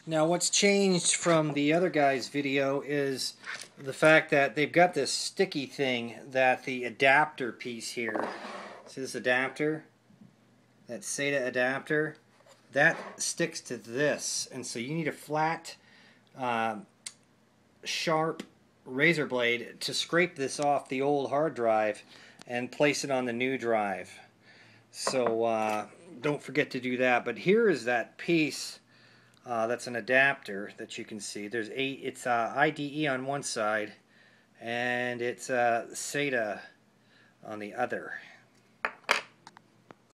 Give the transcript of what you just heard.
Now what's changed from the other guy's video is the fact that they've got this sticky thing that the adapter piece here, see this adapter, that SATA adapter, that sticks to this, and so you need a flat sharp razor blade to scrape this off the old hard drive and place it on the new drive. So don't forget to do that. But here is that piece that's an adapter that you can see. There's it's IDE on one side and it's SATA on the other.